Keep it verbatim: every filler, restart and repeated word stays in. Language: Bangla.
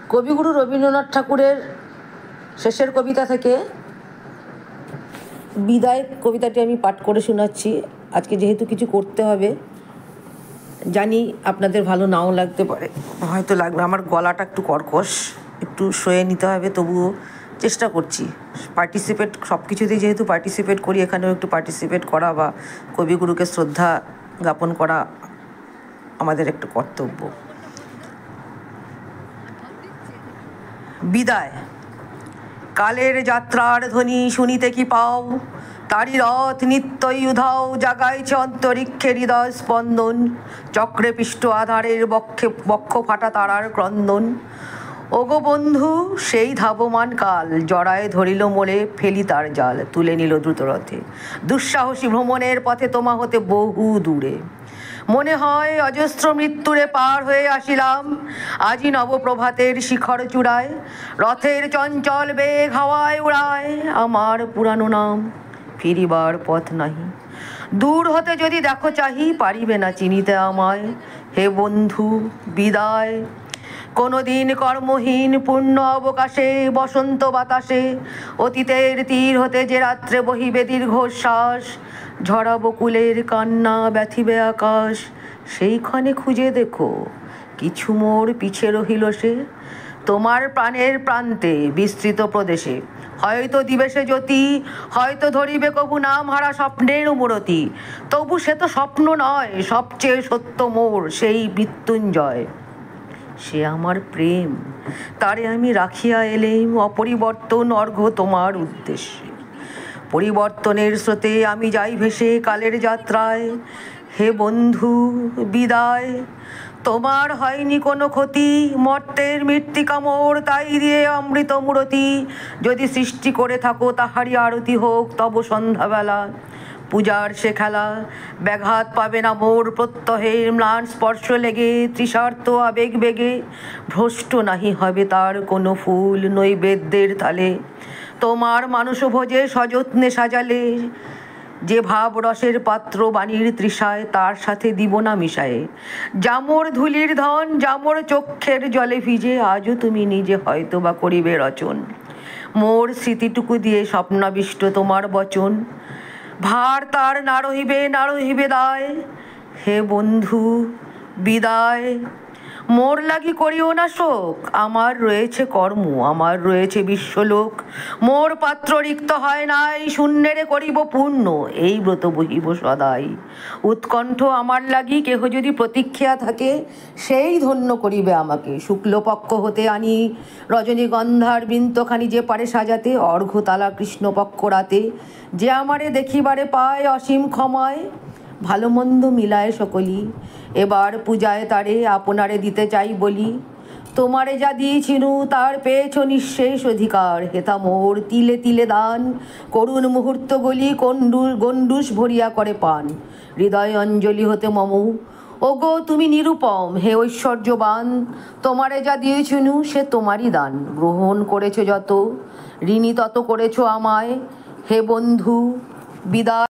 কবিগুরু রবীন্দ্রনাথ ঠাকুরের শেষের কবিতা থেকে বিদায় কবিতাটি আমি পাঠ করে শোনাচ্ছি। আজকে যেহেতু কিছু করতে হবে, জানি আপনাদের ভালো নাও লাগতে পারে, হয়তো লাগবে। আমার গলাটা একটু কর্কশ, একটু সয়ে নিতে হবে, তবুও চেষ্টা করছি। পার্টিসিপেট সব কিছুতেই যেহেতু পার্টিসিপেট করি, এখানেও একটু পার্টিসিপেট করা বা কবিগুরুকে শ্রদ্ধা জ্ঞাপন করা আমাদের একটা কর্তব্য। বিদায়। কালের যাত্রার ধ্বনি শুনিতে কি পাও, তারি রথ নিত্যই উধাও, জাগাইছে অন্তরিক্ষে হৃদয় স্পন্দন, চক্রে পিষ্ট আধারের বক্ষে বক্ষ ফাটা তারার ক্রন্দন। ওগো বন্ধু সেই ধাবমান কাল, জড়ায় ধরিল মোলে ফেলি তার জাল, তুলে নিল দ্রুত রথে দুঃসাহসী ভ্রমণের পথে তোমা হতে বহু দূরে। মনে হয় অজস্র মৃত্যুরে পার হয়ে আসিলাম, আজি নবপ্রভাতের শিখর চূড়ায়, রথের চঞ্চল বেগ হাওয়ায় উড়ায় আমার পুরানো নাম, ফিরিবার পথ নাহি। দূর হতে যদি দেখো চাহি, পারিবে না চিনিতে আমায়, হে বন্ধু বিদায়। কোনোদিন কর্মহীন পূর্ণ অবকাশে, বসন্ত বাতাসে অতীতের তীর হতে যে রাত্রে বহিবে দীর্ঘশ্বাস, ঝরা বকুলের কান্না ব্যথিবে আকাশ, সেইখানে খুঁজে দেখো কিছু মোর পিছে রহিল সে, তোমার প্রাণের প্রান্তে বিস্তৃত প্রদেশে। হয়তো দিবেশে জ্যোতি, হয়তো ধরিবে কবু নাম হারা স্বপ্নের মূরতি, তবু সে তো স্বপ্ন নয়, সবচেয়ে সত্য মোর সেই মৃত্যুঞ্জয়। সে আমার প্রেম, তারে আমি রাখিয়া এলেম অপরিবর্তন অর্ঘ্য তোমার উদ্দেশ্যে। পরিবর্তনের স্রোতে আমি যাই ভেসে কালের যাত্রায়, হে বন্ধু বিদায়। তোমার হয়নি কোনো ক্ষতি, মর্তের মৃত্তিকা মোর তাই দিয়ে অমৃত মূরতি, যদি সৃষ্টি করে থাকো তাহারই আরতি হোক তব সন্ধ্যাবেলা। পূজার সে খেলা ব্যাঘাত পাবে না মোর প্রত্যহের ম্লান স্পর্শ লেগে, তৃষার্ত আবেগ বেগে ভ্রষ্ট নাহি হবে তার কোনো ফুল নৈবেদ্যের থালে। তোমার মানুষ ভোজে সযত্নে সাজালে, যে ভাব রসের পাত্র বাণীর তৃষায়, তার সাথে দিব না মিশায়ে। জামর ধুলির ধন, জামর চক্ষের জলে ভিজে, আজও তুমি নিজে হয়তো বা করিবে রচন, মোর স্মৃতিটুকু দিয়ে স্বপ্নাবিষ্ট তোমার বচন। ভার তার না রহিবে না রহিবে দায়, হে বন্ধু বিদায়। মোর লাগি করিও না শোক, আমার রয়েছে কর্ম, আমার রয়েছে বিশ্বলোক, মোর পাত্র রিক্ত হয় নাই, শূন্যেরে করিব পূর্ণ, এই ব্রত বহিব সদাই। উৎকণ্ঠ আমার লাগি কেহ যদি প্রতীক্ষা থাকে, সেই ধন্য করিবে আমাকে। শুক্লপক্ষ হতে আনি রজনীগন্ধার বৃন্তখানি যে পারে সাজাতে, অর্ঘ্যতালা কৃষ্ণপক্ষ রাতে যে আমারে দেখিবারে পায় অসীম ক্ষমায়। ভালো মন্দ মিলায় সকলি, এবার পূজায় তারে আপনারে দিতে চাই বলি। তোমারে যা দিয়েছিনু তার পেয়েছ নিঃশেষ অধিকার, হেতা মোর তিলে তিলে দান, করুণ মুহূর্ত গলি কন্ডু গণ্ডুষ ভরিয়া করে পান। হৃদয় অঞ্জলি হতে মম, ওগো তুমি নিরুপম হে ঐশ্বর্যবান, তোমারে যা দিয়েছিনু সে তোমারই দান, গ্রহণ করেছ যত, ঋণী তত করেছ আমায়, হে বন্ধু বিদায়।